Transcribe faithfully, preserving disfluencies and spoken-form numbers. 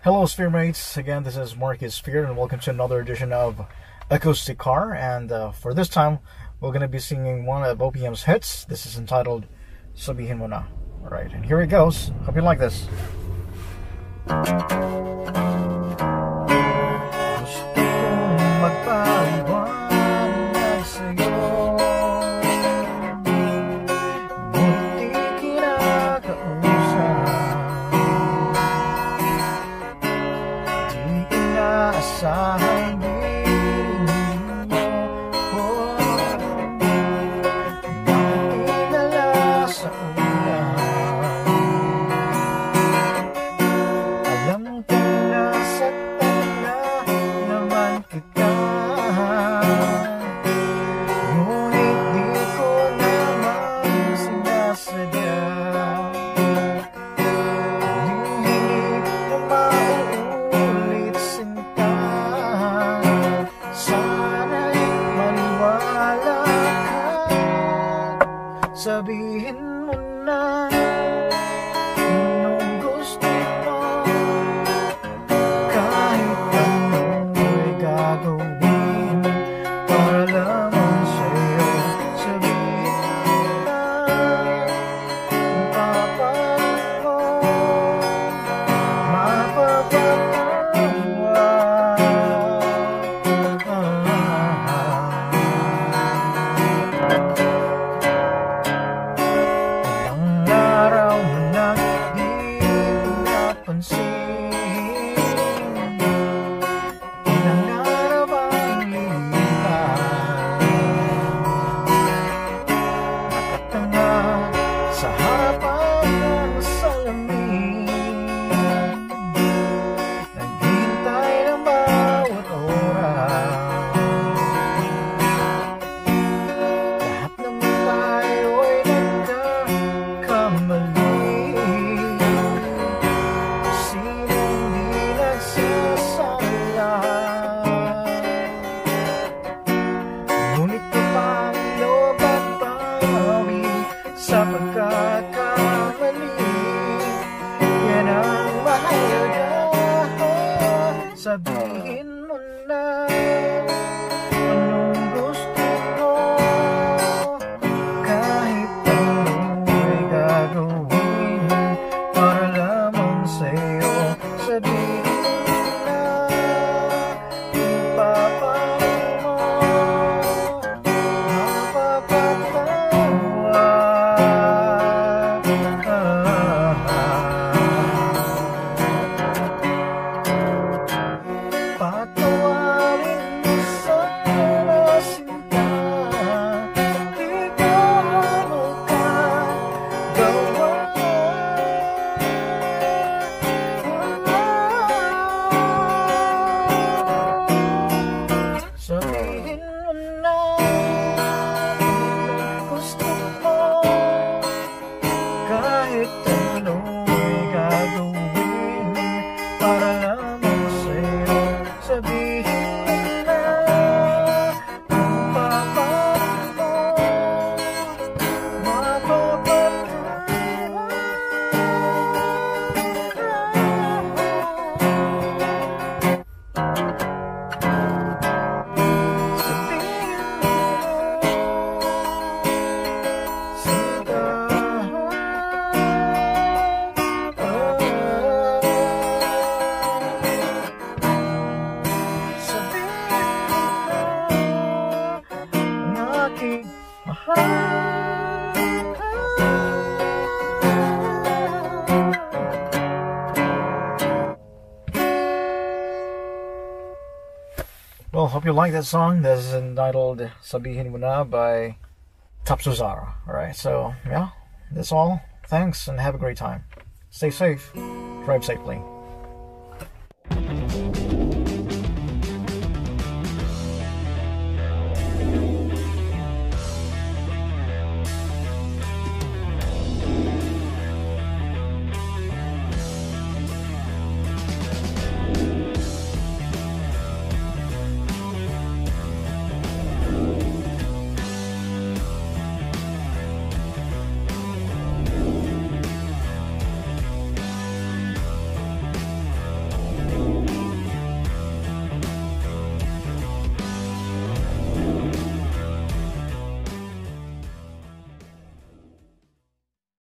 Hello Sphere mates, again this is Marcus Sphere and welcome to another edition of AcoustiCar, and uh, for this time we're going to be singing one of O P M's hits. This is entitled Sabihin Mo Na. Alright, and here it goes. Hope you like this. Gusto kong magpaliwanag sa'yo, ngunit di kinakausap. Di inaasahan din mo, nakatingala sa ulan. Alam ko nasaktan na naman kita, ngunit di ko naman sinasadya. Hinihingi na mauulit sinta, sana'y maniwala ka. Sabihin mo na anong gusto mo, kahit ano'y gagawin para lamang sa'yo. Sabihin mo na mapapalit mo, mapapatawa. Ilang araw mo nang di napansin, ilang narabang lipan, nakatanga sa harapan ng salamin, naghihintay ng bawat oras. Lahat naman tayo'y nagkakamali, sinong di nagsasala. Ngunit kapag loob at bawi sa pagkakamali, yan ang mahalaga. Sabihin mo na anong gusto mo, kahit ano'y gagawin para lamang sa'yo. Sabihin mo na ipapalit mo, mapapatawa. Patawarin mo sana sinta, di ko magagawa. Sabihin mo na anong gusto mo, kahit ano'y gagawin para lamang sa'yo. Sabihin mo na mapapalit mo, mapapatawa. Sabihin mo sinta, sabihin mo ang aking mahal. Well, hope you like that song. This is entitled Sabihin Mo Na by Suzara. Alright, so yeah, that's all. Thanks and have a great time. Stay safe. Drive safely.